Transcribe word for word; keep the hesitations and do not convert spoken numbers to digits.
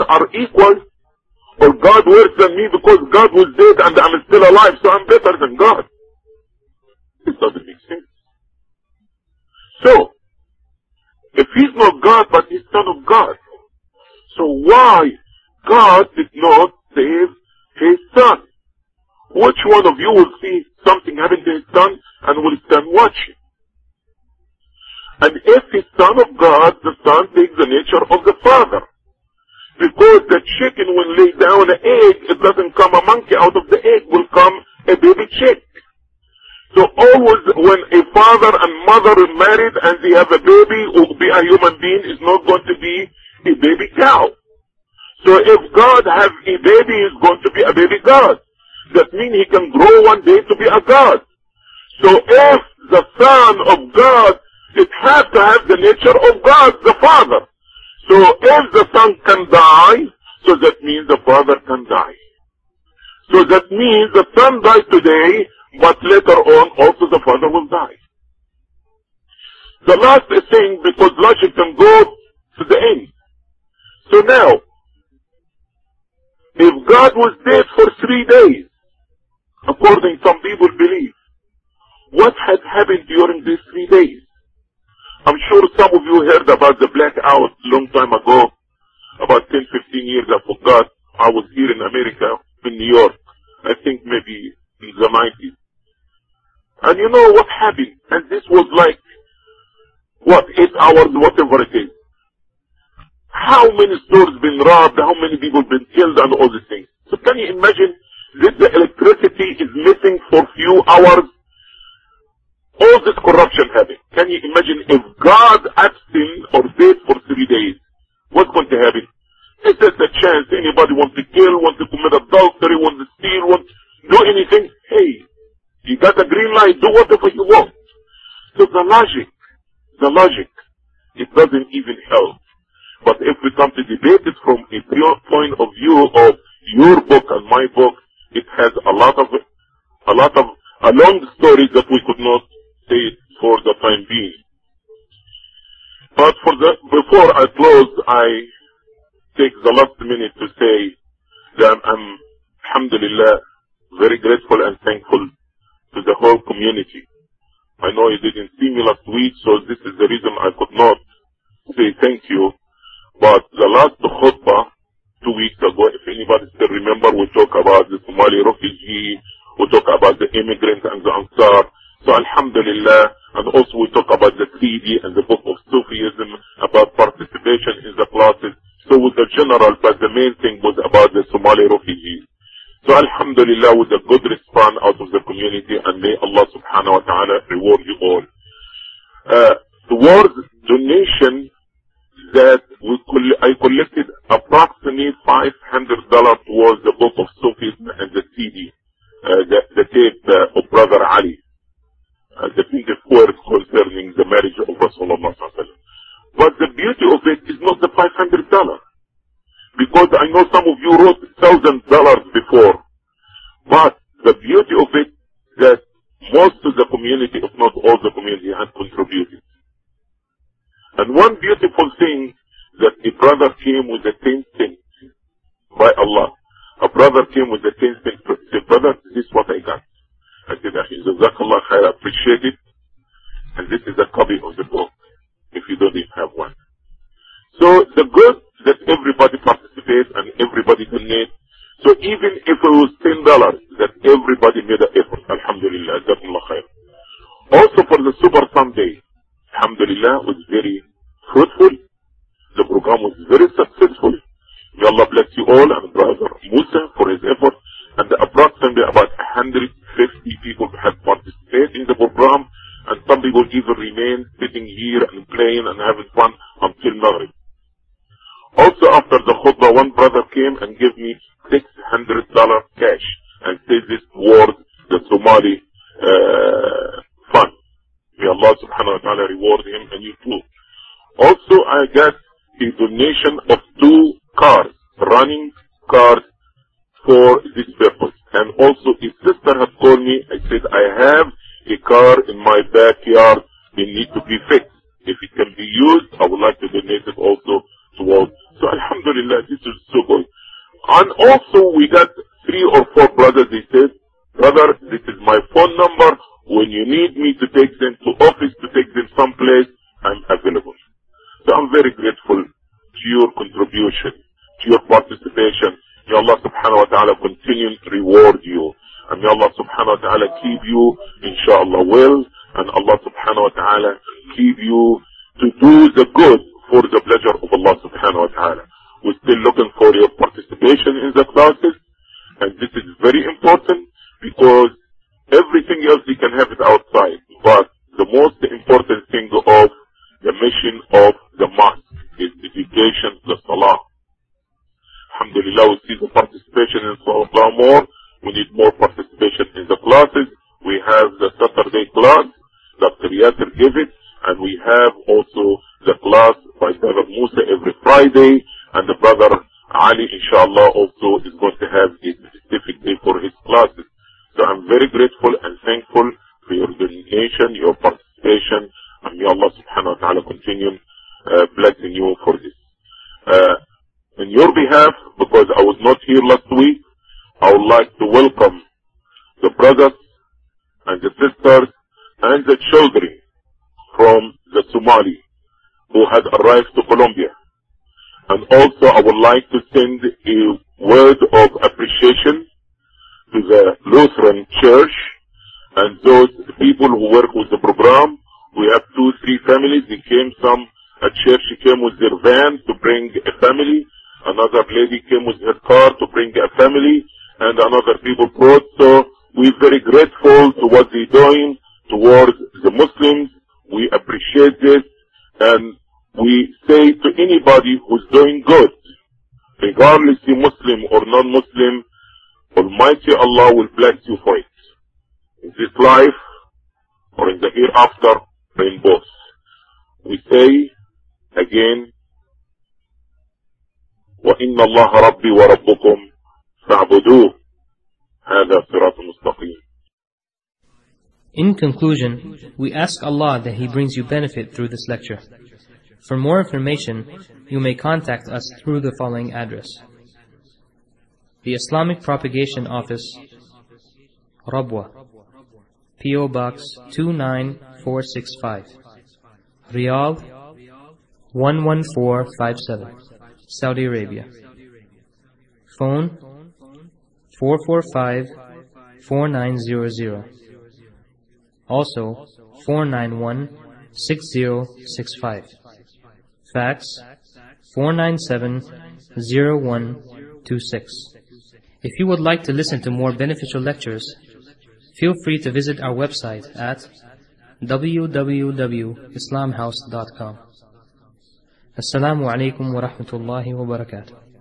are equal, or God worse than me because God was dead and I'm still alive, so I'm better than God. It doesn't make sense. So, if he's not God but he's son of God, so why God did not save his son? Which one of you will see something happen to his son and will stand watching? And if he's son of God, the son takes the nature of the father. Because the chicken will lay down an egg, it doesn't come a monkey out of the egg, will come a baby chick. So always when a father and mother are married and they have a baby who will be a human being, is not going to be a baby cow. So if God have a baby, he's going to be a baby God. That means he can grow one day to be a God. So if the son of God, it has to have the nature of God, the father. So if the son can die, so that means the father can die. So that means the son died today, but later on also the father will die. The last thing, because logic can go to the end. So now, if God was dead for three days, according some people believe, what had happened during these three days? I'm sure some of you heard about the blackout long time ago, about ten, fifteen years, I forgot. I was here in America, in New York, I think maybe in the nineties. And you know what happened? And this was like, what, eight hours, whatever it is. How many stores been robbed, how many people been killed and all these things. So can you imagine that the electricity is missing for few hours? All this corruption happened. Can you imagine if God absent or dead for three days? What's going to happen? Is there a chance anybody wants to kill, wants to commit adultery, wants to steal, wants to do anything? Hey, you got a green light, do whatever you want. So the logic, the logic, it doesn't even help. But if we come to debate it from a pure point of view of your book and my book, it has a lot of, a lot of, a long story that we could not say it for the time being. But for the, before I close, I take the last minute to say that I'm, alhamdulillah, very grateful and thankful to the whole community. I know you didn't see me last week, so this is the reason I could not say thank you. But the last khutbah, two weeks ago, if anybody still remember, we talk about the Somali refugee, we talk about the immigrants and the Ansar. So alhamdulillah, and also we talk about the C D and the book of Sufism, about participation in the classes. So with the general, but the main thing was about the Somali refugees. So alhamdulillah, with a good response out of the community, and may Allah subhanahu wa ta'ala reward you all. Uh, towards donation that we coll I collected approximately five hundred dollars towards the book of Sufism and the C D, uh, the, the tape uh, of Brother Ali. Uh, the biggest words concerning the marriage of Rasulullah sallallahu alaihi wasallam. But the beauty of it is not the five hundred dollars. Because I know some of you wrote one thousand dollars before. But the beauty of it, that most of the community, if not all the community, had contributed. And one beautiful thing, that a brother came with a ten cents by Allah. A brother came with a ten cents to say, brother, this is what I got. I said, Jazakallah khair, I appreciate it. And this is a copy of the book, if you don't even have one. So the good that everybody participates and everybody donates. So even if it was ten dollars, that everybody made an effort. Alhamdulillah, Jazakallah khair. Also for the Super Sunday, alhamdulillah, was very fruitful. The program was very successful. May Allah bless you all, and Brother Musa for his effort. And approximately about one hundred fifty people had participated in the program, and some people even remained sitting here and playing and having fun until Maghrib. Also after the khutbah, one brother came and gave me six hundred dollars cash and said this towards the Somali uh, fund. May Allah subhanahu wa ta'ala reward him and you too. Also I got a donation of two cars, running cars, for this purpose. And also his sister had told me, I said, I have a car in my backyard, they need to be fixed. If it can be used, I would like to donate it also towards. So alhamdulillah, this is is so good. And also we got three or four brothers, they said, brother, this is my phone number. When you need me to take them to office, to take them someplace, I'm available. So I'm very grateful to your contribution, to your participation. May Allah subhanahu wa ta'ala continue to reward you. And may Allah subhanahu wa ta'ala keep you, inshallah, well. And Allah subhanahu wa ta'ala keep you to do the good for the pleasure of Allah subhanahu wa ta'ala. We're still looking for your participation in the classes. And this is very important because everything else you can have it outside. But the most important thing of the mission of the mosque is dedication to the salah. Alhamdulillah, we see the participation in salah more. We need more participation in the classes. We have the Saturday class, Doctor Yasser gave it, and we have also the class by Brother Musa every Friday, and the Brother Ali, inshallah, also is going to have a specific day for his classes. So I'm very grateful and thankful for your donation, your participation, and may Allah subhanahu wa ta'ala continue uh, blessing you for this. Uh, in your behalf, because I was not here last week, I would like to welcome the brothers and the sisters and the children from the Somali who had arrived to Colombia. And also I would like to send a word of appreciation to the Lutheran Church and those people who work with the program. We have two, three families. They came, some a church came with their van to bring a family. Another lady came with her car to bring a family. And another people brought. So we're very grateful to what they're doing towards the Muslims. We appreciate this. And we say to anybody who's doing good, regardless if Muslim or non-Muslim, Almighty Allah will bless you for it. In this life, or in the hereafter, or in both. We say, again, وَإِنَّ اللَّهَ رَبِّي وَرَبُّكُمْ فَاعْبُدُوهُ هَذَا صِرَاطٌ مُسْتَقِيمٌ. In conclusion, we ask Allah that He brings you benefit through this lecture. For more information, you may contact us through the following address. The Islamic Propagation Office, Rabwa, P O Box two nine four six five, Riyadh one one four five seven, Saudi Arabia. Phone four four five, four nine zero zero. Also four nine one, six zero six five. Fax four nine seven, zero one two six. If you would like to listen to more beneficial lectures, feel free to visit our website at w w w dot islam house dot com. Assalamu alaikum wa rahmatullahi wa barakatuh.